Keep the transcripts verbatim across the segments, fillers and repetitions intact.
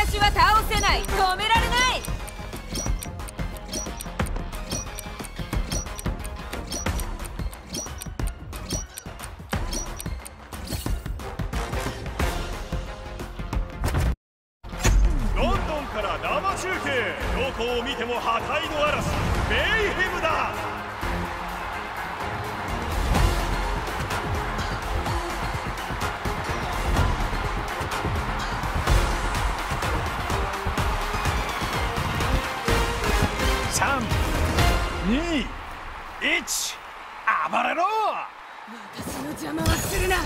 私は倒せない、止められない。 ロンドンから生中継、どこを見ても破壊の嵐、メイヘムだ。さん、に、いち、暴れろ。 私の邪魔はするな。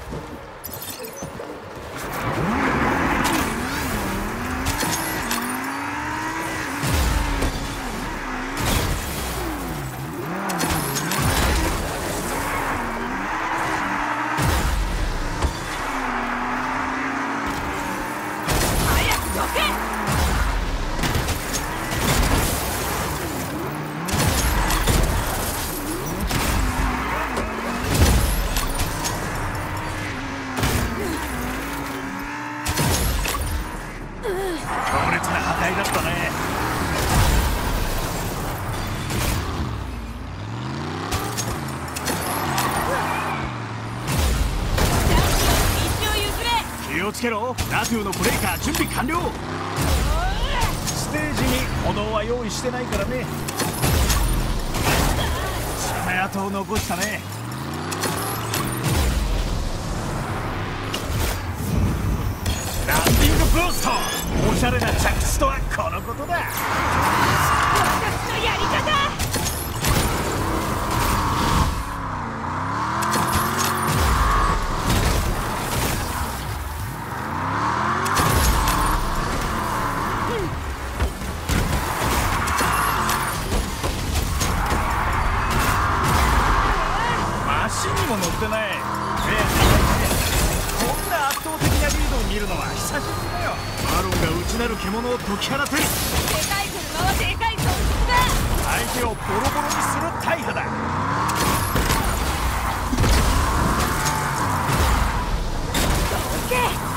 早くどけ。 強烈な破壊だったね。 道を譲れ。 気をつけろ。ナトゥのブレイカー準備完了。ステージに炎は用意してないからね。爪痕を残したね。ランディングブースト。おしゃれな着地とはこのことだ。 私のやり方。 マシンにも乗ってない。ねえこんな圧倒的なリードを見るのは久しぶりだよ。マロンが内なる獣を解き放てる。 でかい車はでかい損失だ。 相手をボロボロにする大破だ。 どけ。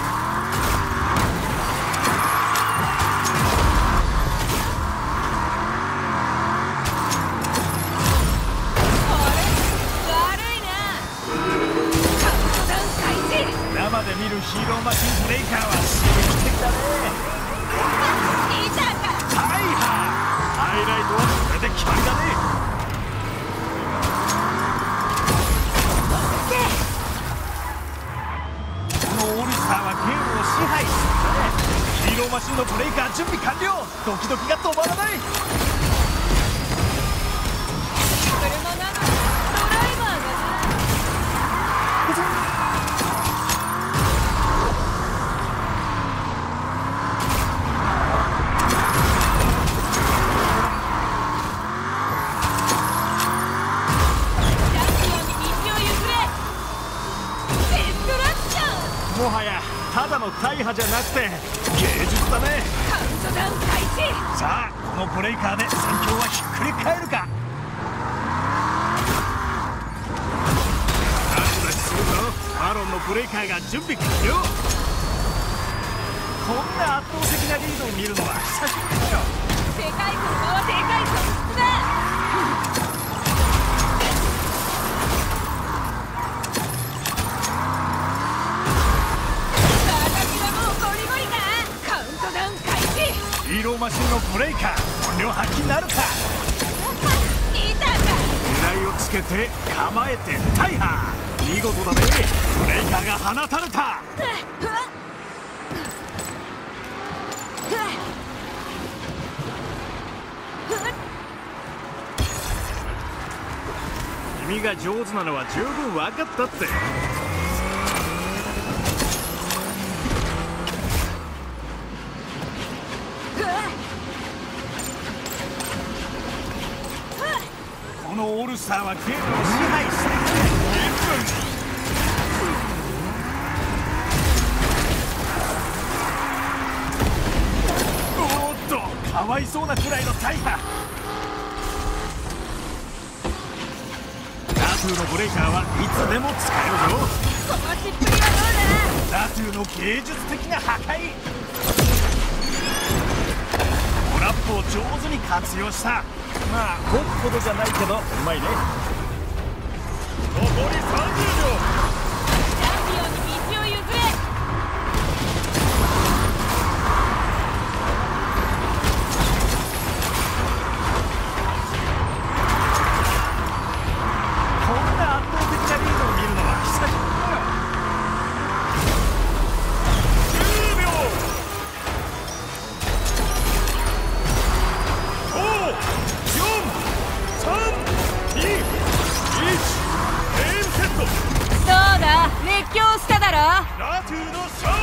生で見るヒーローマシンブレイカーは刺激的だね。 いたか。 大破。ハイライトはこれで決まりだね。このオールスターはゲームを支配するんだね。ヒーローマシンのブレイカー準備完了。ドキドキが止まらない。 車なのにドライバーがな。 もはやただの大破じゃなくて芸術だね。 カウントダウン開始。 さあこのブレイカーで戦況はひっくり返るか。あとだしするぞ。マロンのブレイカーが準備完了。こんな圧倒的なリードを見るのは久しぶりだよ。 でかい車はでかい損失だ。 ヒーローマシンのブレイカー本領発揮なるか。 いたか。 狙いをつけて構えて大破。見事だね。ブレイカーが放たれた。君が上手なのは十分分かったって。このオールスターはゲームを支配している。おーっとかわいそうなくらいの大破。ナトゥのブレイカーはいつでも使えるぞ。 このしっぷりはどうだ。 ナトゥの芸術的な破壊。 プを上手に活用した。まあゴッほどじゃないけどうまいね。残りさんじゅうびょう。 チャンピオンに道を譲れ。 こんな圧倒的なリードを見るのは久しぶりだよ。じゅうびょう。ご、よん、さん、に、いち、ゲームセット。 どうだ、熱狂しただろ。 ラトゥの勝利。